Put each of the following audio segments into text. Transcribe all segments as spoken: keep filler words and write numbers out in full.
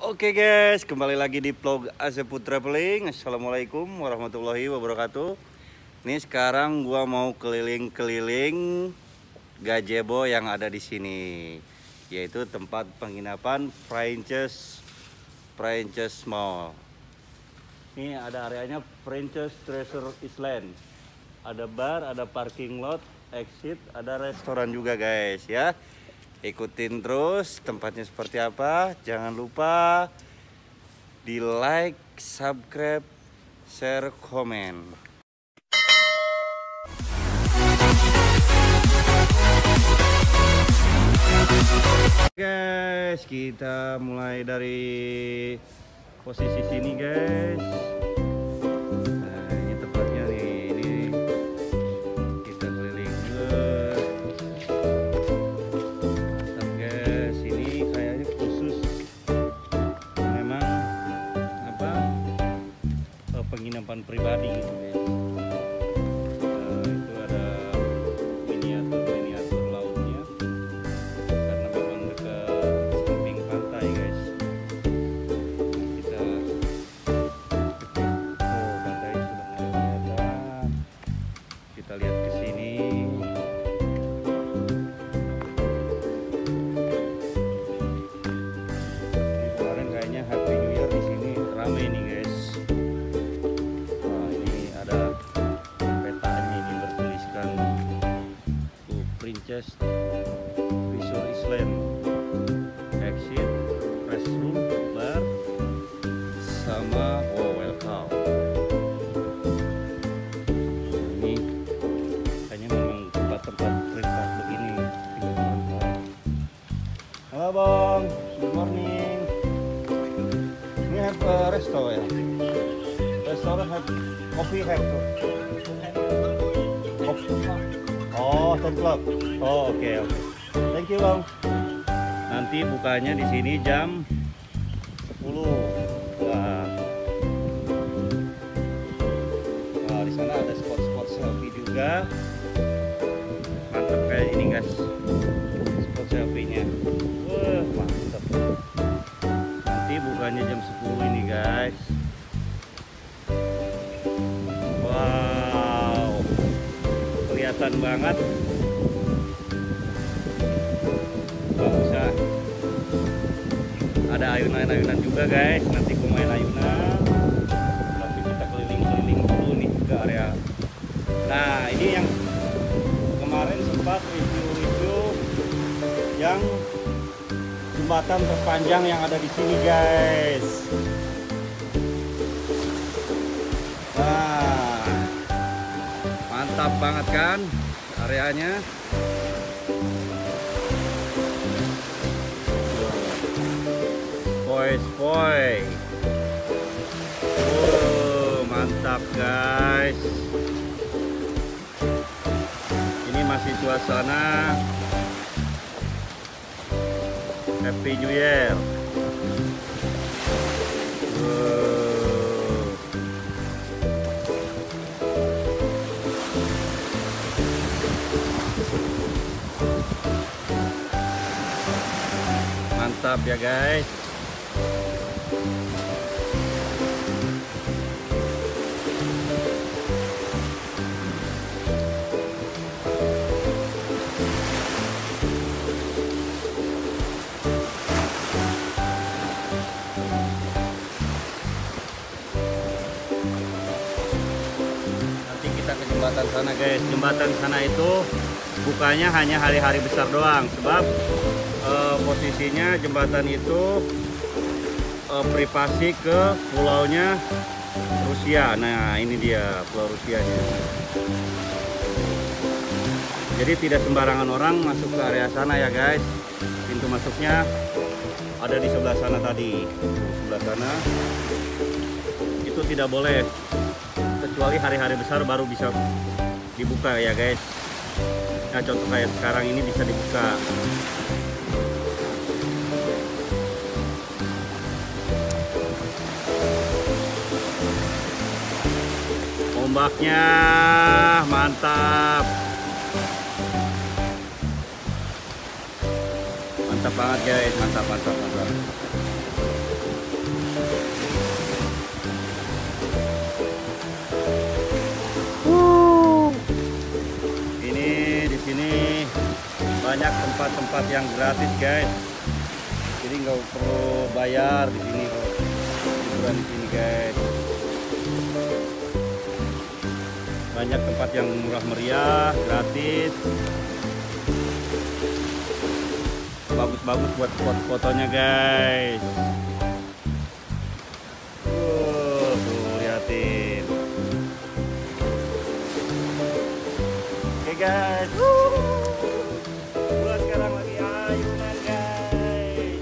Oke guys, kembali lagi di vlog Aseput Traveling. Assalamualaikum warahmatullahi wabarakatuh. Ini sekarang gua mau keliling-keliling gazebo yang ada di sini, yaitu tempat penginapan Princess Princess Mall. Ini ada areanya Princess Treasure Island. Ada bar, ada parking lot, exit, ada restoran juga guys ya. Ikutin terus tempatnya seperti apa. Jangan lupa di like, subscribe, share, komen. Guys, kita mulai dari posisi sini guys. Nah, ini tempatnya nih. Ini kita keliling ke guys. Ini kayaknya khusus memang apa penginapan pribadi gitu guys. Nah, itu ada miniatur miniatur lautnya karena memang dekat samping pantai guys. Kita oh pantai sudah mulai kelihatan. Kita lihat ke sini. Ini kemarin kayaknya Happy New Year di sini rame nih guys. Nah, ini ada petanya ini bertuliskan uh, Princess Treasure Island, exit, restroom, bar, sama oh welcome. Ini kayaknya memang tempat-tempat privat begini. Halo bang, good morning. We have a restaurant. Restaurant have coffee have to. Oh, ten o'clock. Oh, oke okay, oke. Okay. Thank you bang. Nanti bukanya di sini jam sepuluh. Wah. Wah, di sana ada spot-spot selfie juga. Mantap kayak ini guys. Spot selfie-nya. Wah, mantap. Nanti bukanya jam sepuluh ini guys. Wow. Kelihatan banget. Bisa ada ayunan-ayunan juga guys. Nanti gue main ayunan. Tapi kita keliling-keliling dulu nih ke area. Nah ini yang kemarin sempat review-review yang jembatan terpanjang yang ada di sini guys. Nah mantap banget kan areanya. Spoy, oh mantap guys. Ini masih suasana Happy New Year. Oh. Mantap ya guys. Jembatan sana guys, jembatan sana itu bukanya hanya hari-hari besar doang, sebab e, posisinya jembatan itu e, privasi ke pulaunya Rusia. Nah ini dia pulau Rusianya. Jadi tidak sembarangan orang masuk ke area sana ya guys. Pintu masuknya ada di sebelah sana tadi, sebelah sana. Itu tidak boleh, kecuali hari-hari besar baru bisa dibuka ya guys. Nah contoh kayak sekarang ini bisa dibuka. Ombaknya mantap. Mantap banget guys, mantap mantap mantap. tempat-tempat yang gratis guys. Jadi nggak perlu bayar di sini kok. Liburan di sini guys. Banyak tempat yang murah meriah, gratis. Bagus-bagus buat foto-fotonya guys. Uh, tuh liatin. Oke guys. Gua sekarang lagi ayunan guys.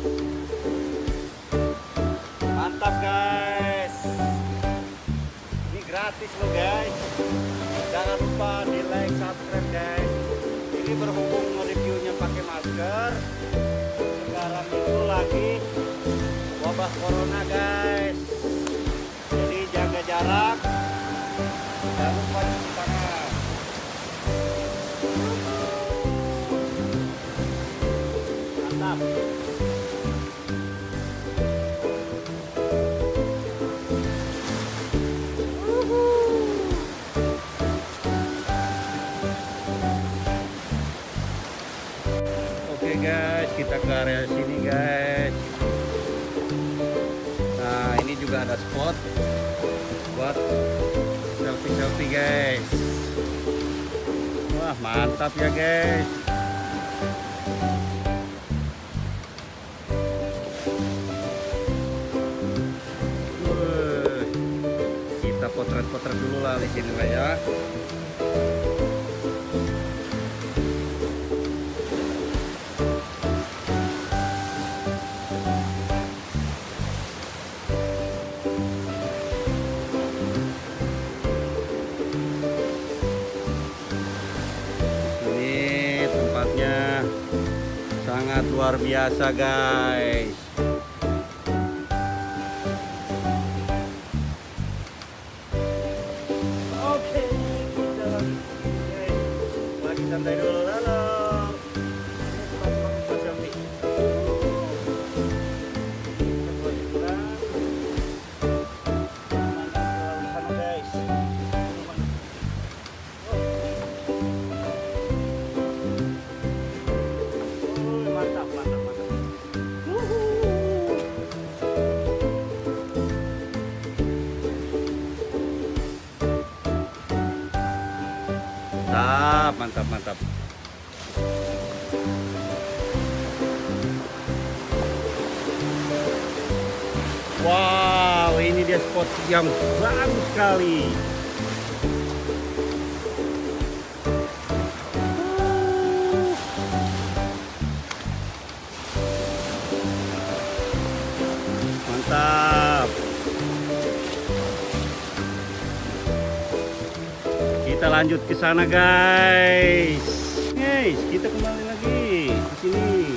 Mantap guys. Ini gratis loh guys. Jangan lupa di like, subscribe guys. Ini berhubung reviewnya pakai masker. Sekarang itu lagi wabah corona guys. Jadi jaga jarak. Jangan lupa cuci tangan. Mantap. Oke guys, kita ke area sini guys. Nah ini juga ada spot buat selfie-selfie guys. Wah mantap ya guys. Wuh, kita potret-potret dulu lah di sini lah ya. Sangat luar biasa guys. Oke, kita lagi guys. Lagi santai dulu halo. Mantap, mantap, mantap. Wow, ini dia spot yang bagus sekali. Mantap. Kita lanjut ke sana guys. Guys, kita kembali lagi ke sini.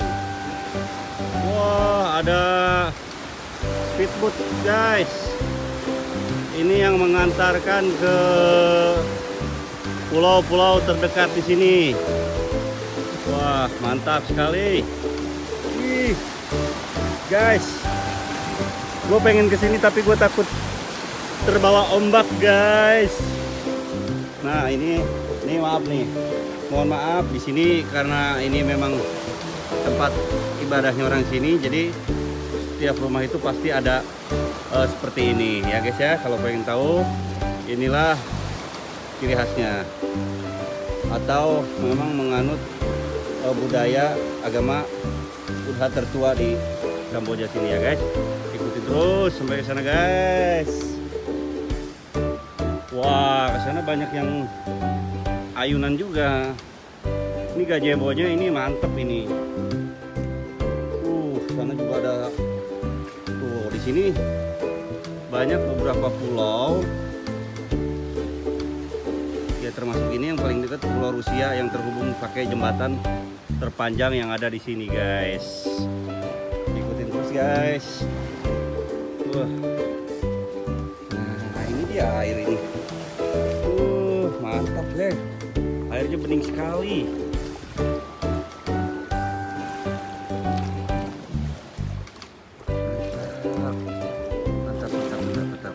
Wah, ada speedboat guys. Ini yang mengantarkan ke pulau-pulau terdekat di sini. Wah, mantap sekali. Ih, guys, gue pengen ke sini tapi gue takut terbawa ombak guys. Nah ini, ini maaf nih, mohon maaf di sini karena ini memang tempat ibadahnya orang sini, jadi setiap rumah itu pasti ada uh, seperti ini ya guys ya. Kalau pengen tahu, inilah ciri khasnya, atau memang menganut uh, budaya agama Buddha tertua di Kamboja sini ya guys. Ikuti terus sampai ke sana guys. Wah, ke sana banyak yang ayunan juga. Ini gazebo-nya ini mantep ini. Uh, sana juga ada. Tuh, di sini banyak beberapa pulau. Ya termasuk ini yang paling dekat, Pulau Rusia yang terhubung pakai jembatan terpanjang yang ada di sini, guys. Ikutin terus, guys. Wah. Nah, ini dia air ini. Mantap deh, airnya bening sekali. Mantap, mantap, mantap, mantap, mantap.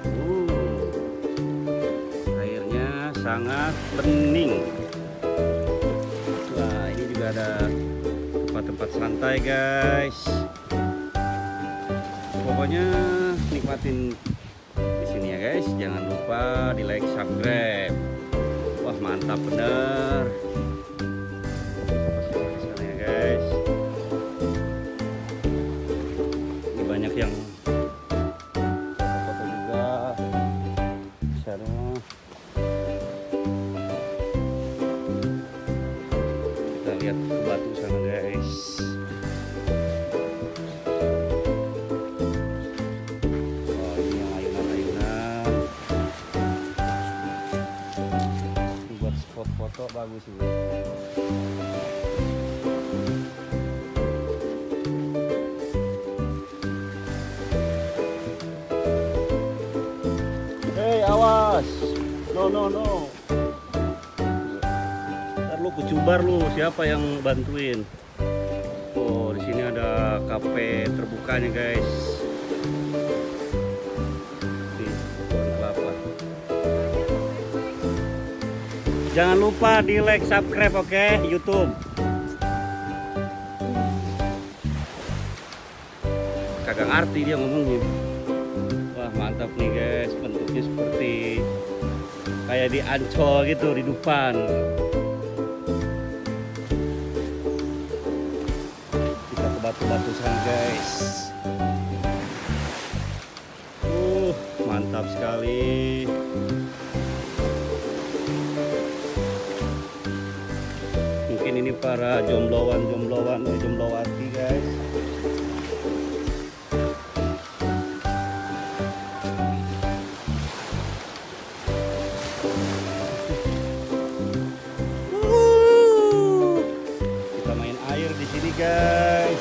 Uh, airnya sangat bening. Wah, ini juga ada tempat tempat santai guys. Pokoknya nikmatin di sini ya guys. Jangan lupa di like, subscribe. Wah mantap bener. Sana ya guys. Ini banyak yang foto-foto juga. Sana. Kita lihat ke batu sana guys. Foto bagus ini. Hei awas, no no no. Ntar lu kecubar lu, siapa yang bantuin? Oh di sini ada kafe terbukanya guys. Jangan lupa di like, subscribe, oke, okay? YouTube. Kagak ngerti dia ngomongnya. Wah mantap nih guys, bentuknya seperti kayak di Ancol gitu di depan. Kita ke batu-batu sana guys. Uh, mantap sekali. Mungkin ini para jombloan jombloan eh, jomblowati guys. Uh, kita main air di sini guys.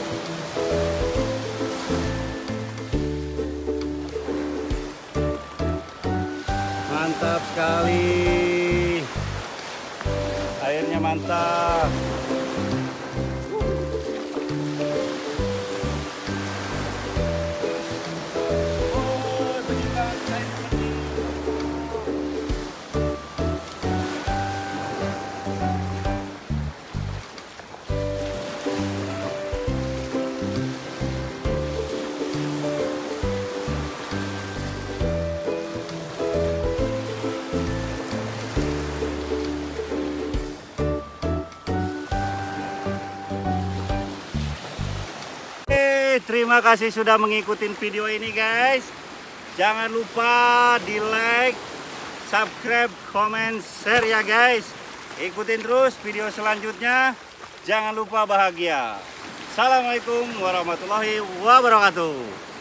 Mantap sekali. Airnya mantap. Terima kasih sudah mengikuti video ini guys. Jangan lupa di like, subscribe, comment, share ya guys. Ikutin terus video selanjutnya. Jangan lupa bahagia. Assalamualaikum warahmatullahi wabarakatuh.